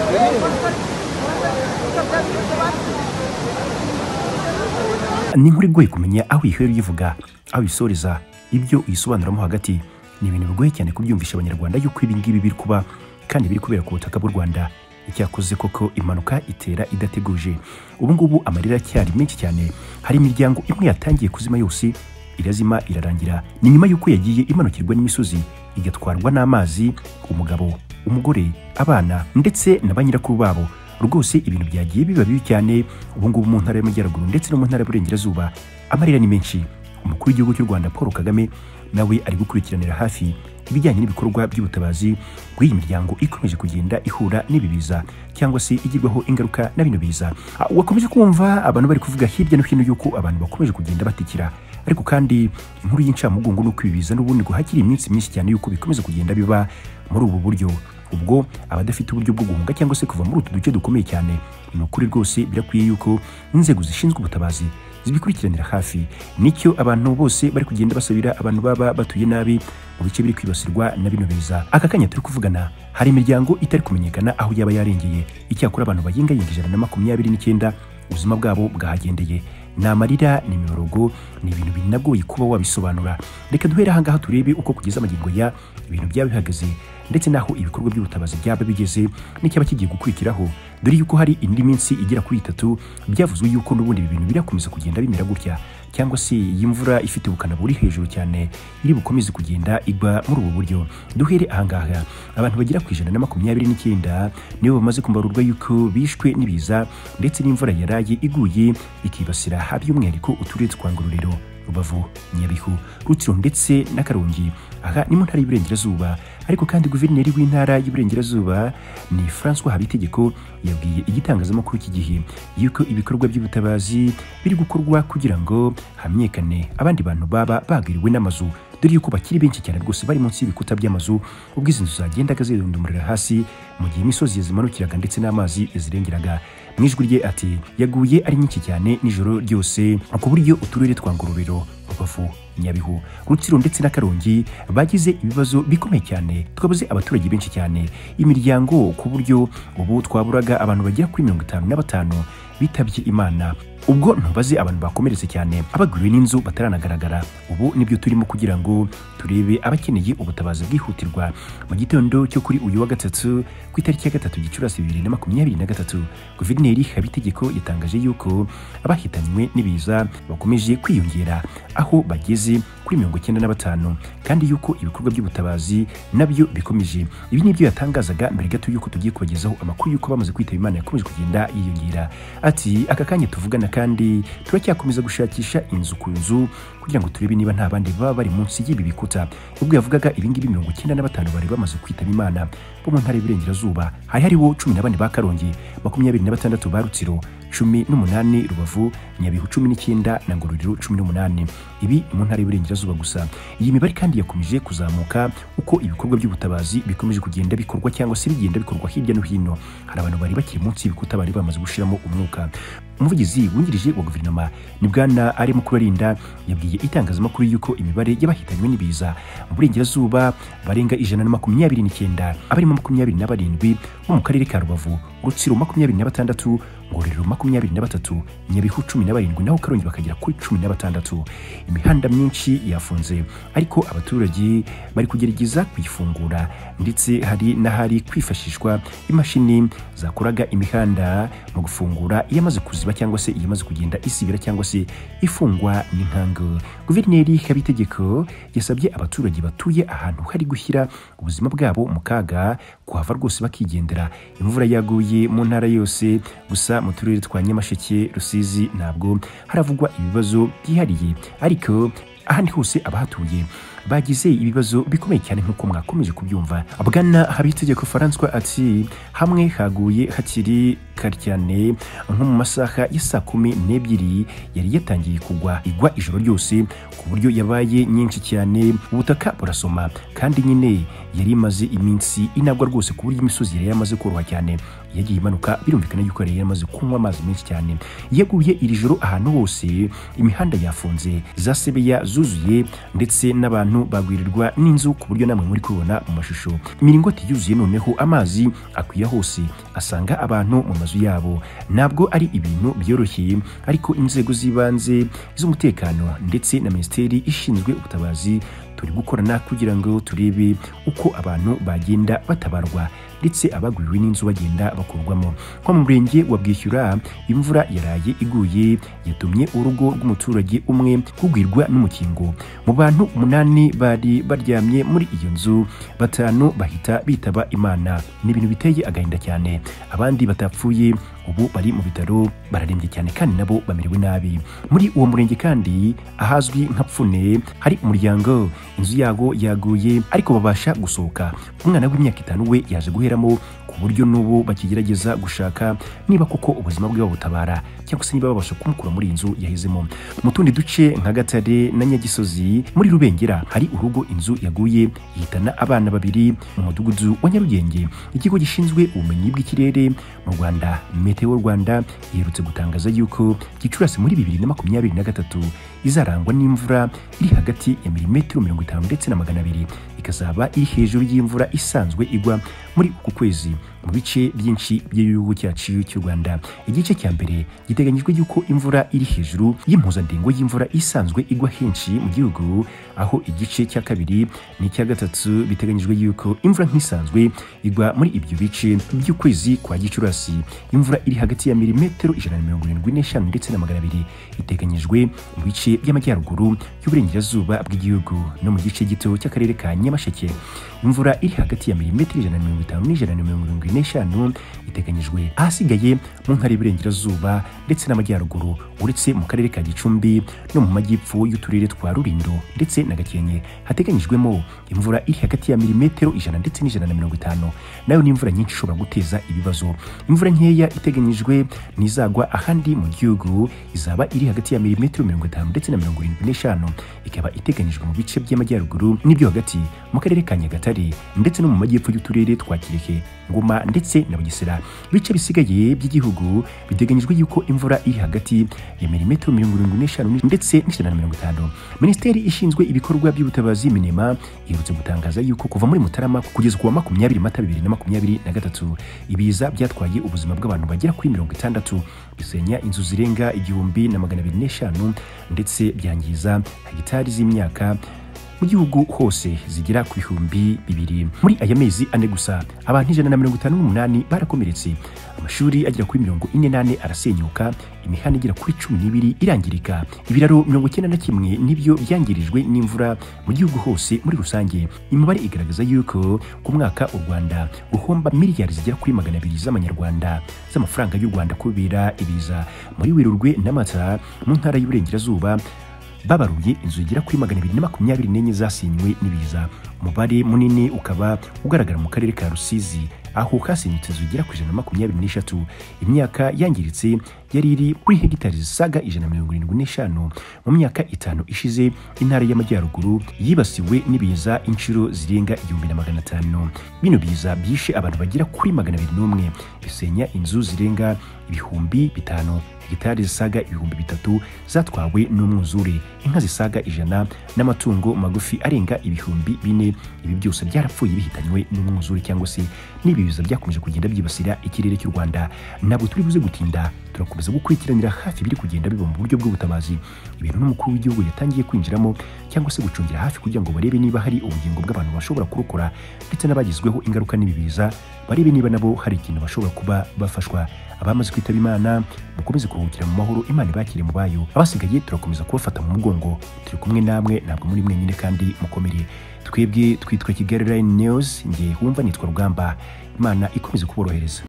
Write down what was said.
ni inkuru igoye kumenya aho ihera uyivuga aho isoreza ibyo uyisobanuramo hagati. Ni ibintu bigoye cyane kubyumvisha abanyarwanda yuko ibi ngibi biri kuba kandi biri kubera ku butaka bw'u Rwanda. Icyakoze koko impanuka itera idateguje. Ubu ngubu amarira cyari menshi cyane. Hari imiryango imwe yatangiye kuzima yose irazima irarangira. Ni nyuma yuko yagiye imanukirwa n'imisozi igatwarwa n'amazi, umugabo, umugore, abana ndetse na banyirakuru babo. Rwose ibintu byagiye biba bibi cyane. Ubu ngubu mu ntara y'Amajyaruguru ndetse no mu ntara y'Uburengerazuba amarira ni menshi. Umukuru w'igihugu cy'u Rwanda Paul Kagame nawe ari gukurikiranira hafi ibijyanye n'ibikorwa by'ubutabazi bw'iyi miryango ikomeje kugenda ihura n'ibibiza cyangwa se igirwaho ingaruka na bino biza. Wakomeje kumva abantu bari kuvuga hirya no hino yuko abantu bakomeje kugenda batikira, ariko kandi inkuru y'incamugongo nuko ibibiza n'ubundi ngo hakiri iminsi myinshi cyane yuko bikomeza kugenda biba muri ubu buryo. Ubwo abadafite uburyo bwo guhunga cyangwa se kuva muri utu duce dukomeye cyane, ni ukuri rwose birakwiye yuko inzego zishinzwe ubutabazi zibikurikiranira hafi. Nicyo abantu bose bari kugenda basabira abantu baba batuye nabi mu bice biri kwibasirwa na bino biza. Aka kanya turi kuvugana hari imiryango itari kumenyekana aho yaba yarengeye. Icyakora abantu bayenga 129 ubuzima bwabo bwahagendeye. Ni amarira, ni imiborogo, ni ibintu binagoye kuba wabisobanura. Reka duhere ahangaha turebe uko kugeza amagingo ya ibintu byaba bihagaze ndetse naho ibikorwa by'ubutabazi byaba bigeze n'icyaba kigiye gukurikiraho. Dore yuko hari indi minsi igera kuri 3 byavuzwe yuko n'ubundi ibintu birakomeza kugenda bimera gutya, cyangwa se iyi mvura ifite ubukana buri hejuru cyane iri bukomeze kugenda igwa muri ubu buryo. Duhere ahangaha abantu bagera ku 129 nibo bamaze kumbarurwa yuko bishwe n'ibiza ndetse n'imvura yaraye iguye ikibasira by'umwihariko uturere twa Ngororero, Rubavu, Nyabihu, Rutsiro ndetse na Karongi. Aha ni mu ntara y'Iburengerazuba. Ariko kandi guverineri w'intara y'Iburengerazuba ni François Habitegeko yabwiye igitangazamakuru cy'igihe yuko ibikorwa by'ubutabazi biri gukorwa kugira ngo hamenyekane abandi bantu baba bagiriwe n'amazu. Dore yuko bakiri benshi cyane rwose bari munsi y'ibikuta by'amazu, ubwo izi nzu zagendaga zirundumurira hasi mu gihe imisozi yazimanukiraga ndetse n'amazi yazirengeraga. Mu ijwi rye ati yaguye ari nyinshi cyane nijoro ryose ku buryo uturere twa Ngororero, Rubavu, Nyabihu, Rutsiro ndetse na Karongi bagize ibibazo bikomeye cyane. Twabuze abaturage benshi cyane, imiryango ku buryo ubu twaburaga abantu bagera kuri 55 bitabye Imana. Ubwo ntubaze abantu bakomeretse cyane abaguriwe n'inzu bataranagaragara. Ubu nibyo turimo kugira ngo turebe abakeneye ubutabazi bwihutirwa. Mu gitondo cyo kuri uyu wa gatatu ku itariki ya 3 Gicurasi 2023, Guverineri Habitegeko yatangaje yuko abahitanywe n'ibiza bakomeje kwiyongera aho bageze kuri 95 kandi yuko ibikorwa by'ubutabazi nabyo bikomeje. Ibi nibyo yatangazaga mbere gato yuko tugiye kubagezaho amakuru yuko bamaze kwitaba Imana yakomeje kugenda yiyongera. Ati aka kanya tuvugana kandi turacyakomeza gushakisha inzu ku nzu kugira ngo turebe niba nta bandi baba bari munsi y'ibi bikuta. Ubwo yavugaga ibingibi 95 bari bamaze kwitaba Imana bo mu ntara y'Iburengerazuba. Hari hariho 14 ba Karongi, 26 ba Rutsiro, 18 Rubavu, Nyabihu 19 na Ngororero 18. Ibi mu ntara y'Iburengerazuba gusa. Iyi mibare kandi yakomeje kuzamuka uko ibikorwa by'ubutabazi bikomeje kugenda bikorwa cyangwa se bigenda bikorwa hirya no hino. Hari abantu bari bakiri munsi y'ibikuta bari bamaze gushiramo umwuka. Umuvugizi wungirije wa guverinoma ni Bwana Arimo Kurarinda yabwiye itangazamakuru yuko imibare y'abahitanywe n'ibiza mu Burengerazuba barenga 129, abarimo 27 bo mu karere ka Rubavu, Rutsiro 26, Ngororero 23, Nyabihu 17 naho Karongi bakagera kuri 16. Imihanda myinshi yafunze ariko abaturage bari kugerageza kwifungura ndetse hari n'ahari kwifashishwa imashini zakoraga imihanda mu gufungura iyamaze kuziba cyangwa se iyamaze kugenda isibira cyangwa se ifungwa n'inkango. Guverineri Habitegeko yasabye abaturage batuye ahantu hari gushyira ubuzima bwabo mu kaga kuhava rwose bakigendera. Imvura yaguye mu ntara yose gusa mu turere twa Nyamasheke, Rusizi ntabwo haravugwa ibibazo byihariye, ariko ahandi hose abahatuye bagize ibibazo bikomeye cyane nk'uko mwakomeje kubyumva. Bwana Habitegeko François ati hamwe haguye hakiri kare cyane nko mu masaha ya 12 yari yatangiye kugwa igwa ijoro ryose ku buryo yabaye nyinshi cyane. Ubutaka burasoma kandi nyine yari imaze iminsi inagwa rwose ku buryo imisozi yari yamaze koroha cyane, yagiye imanuka. Birumvikana yuko yari yamaze kunywa amazi menshi cyane. Yaguye iri joro ahantu hose imihanda yafunze, za sebeya zuzuye ndetse n'abantu abantu bagwirirwa n'inzu ku buryo namwe muri kubona mu mashusho. Imiringoti yuzuye noneho amazi akwiye hose asanga abantu mu mazu yabo. Ntabwo ari ibintu byoroshye, ariko inzego z'ibanze z'umutekano ndetse na minisiteri ishinzwe ubutabazi turi gukorana kugira ngo turebe uko abantu bagenda batabarwa ndetse abagwiriwe n'inzu bagenda bakurwamo. Kwa mu murenge wa Bwishyura, imvura yaraye iguye yatumye urugo rw'umuturage umwe kugwirwa n'umukingo. Mu bantu 8 bari baryamye muri iyo nzu, 5 bahita bitaba Imana. Ni ibintu biteye agahinda cyane. Abandi batapfuye ubu bari mu bitaro bararembye cyane kandi nabo bamerewe nabi. Muri uwo murenge kandi ahazwi nka Pfune hari umuryango inzu yago yaguye ariko babasha gusohoka. Umwana w'imyaka 5 we yaje guheramo ku buryo n'ubu bakigerageza gushaka niba koko ubuzima bwe babutabara cyangwa se niba babasha kumukura muri inzu yahezemo. Mu tundi duce nka Gatare na Nyagisozi muri Rubengera hari urugo inzu yaguye yitana abana 2 mu mudugudu wa Nyarugenge. Ikigo gishinzwe ubumenyi bw'ikirere mu Rwanda Meteo Rwanda yerutse gutangaza yuko Gicurasi muri 2023 izarangwa n'imvura iri hagati ya milimetero 50 ndetse na 200, ikazaba iri hejuru y'imvura isanzwe igwa muri uku kwezi mu bice byinshi by'igihugu cyacu cy'u Rwanda. Igice cya mbere giteganyijwe yuko imvura iri hejuru y'impuzandengo y'imvura isanzwe igwa henshi mu gihugu, aho igice cya kabiri n'icya gatatu biteganyijwe yuko imvura nk'isanzwe igwa muri ibyo bice by'ukwezi kwa Gicurasi. Imvura iri hagati ya milimetero 175 ndetse na 200 iteganyijwe mu bice by'amajyaruguru y'uburengerazuba bw'igihugu no mu gice gito cy'akarere ka Nyamasheke. Imvura iri hagati ya milimetero 150 n' 175 iteganyijwe ahasigaye mu ntara y'uburengerazuba ndetse n'amajyaruguru, uretse mu karere ka Gicumbi no mu majyepfo y'uturere twa Rulindo ndetse na Gakenke hateganyijwemo imvura iri hagati ya milimetero 100 ndetse n'150. Nayo ni imvura nyinshi ishobora guteza ibibazo. Imvura nkeya iteganyijwe nizagwa ahandi mu gihugu izaba iri hagati ya milimetero 50 ndetse na 75, ikaba iteganyijwe mu bice by'amajyaruguru n'ibyo hagati mu karere ka Nyagatare ndetse no mu majyepfo y'uturere twa Kirehe, Ngoma ndetse na Bugesera. Bice bisigaye by'igihugu biteganyijwe yuko imvura iri hagati ya milimetero 75 ndetse n'150. Minisiteri ishinzwe ibikorwa by'ubutabazi Minema iherutse gutangaza yuko kuva muri Mutarama kugeza ku wa 20 Mata 2023 ibiza byatwaye ubuzima bw'abantu bagera kuri 60, bisenya inzu zirenga 1205 ndetse byangiza hegitari z'imyaka mu gihugu hose zigera ku 2,000. Muri aya mezi 4 gusa abantu 158 barakomeretse, amashuri agera kuri 48 arasenyuka, imihanda igera kuri 12 irangirika, ibiraro 91 nibyo byangirijwe n'imvura mu gihugu hose muri rusange. Imibare igaragaza yuko ku mwaka u Rwanda ruhomba miliyari zigera kuri 200 z'amanyarwanda z'amafaranga y'u Rwanda kubera ibiza. Muri Werurwe na Mata mu ntara y'uburengerazuba babaruye inzu zigera kuri 224 zasenywe n'ibiza. Umubare munini ukaba ugaragara mu karere ka Rusizi aho hasenyutse inzu zigera ku 123. Imyaka yangiritse yari iri kuri hegitari zisaga 175. Mu myaka 5 ishize intara y'amajyaruguru yibasiwe n'ibiza inshuro zirenga 1500. Bino biza byishe abantu bagera kuri 201, bisenya inzu zirenga 5,000, hegitari zisaga 3,000 zatwawe n'umwuzure, inka zisaga 100 n'amatungo magufi arenga 4,000. Ibi byose byarapfuye bihitanywe n'umwuzure cyangwa se n'ibiza byakomeje kugenda byibasira ikirere cy'u Rwanda. Ntabwo turi buze gutinda, turakomeza gukurikiranira hafi biri kugenda biba mu buryo bw'ubutabazi. Ibintu n'umukuru w'igihugu yatangiye kwinjiramo cyangwa se gucungira hafi kugira ngo barebe niba hari ubugingo bw'abantu bashobora kurokora ndetse n'abagizweho ingaruka n'ibibiza barebe niba nabo hari ikintu bashobora kuba bafashwa. Abamaze kwitaba Imana mukomeze kuruhukira mu mahoro, Imana ibakire mu bayo. Abasigaye turakomeza kubafata mu mugongo, turi kumwe namwe, ntabwo muri mwenyine kandi mukomere. Twebwe twitwa Kigali Line News, ngiye humva nitwa Rugamba. Imana ikomeze kuborohereza.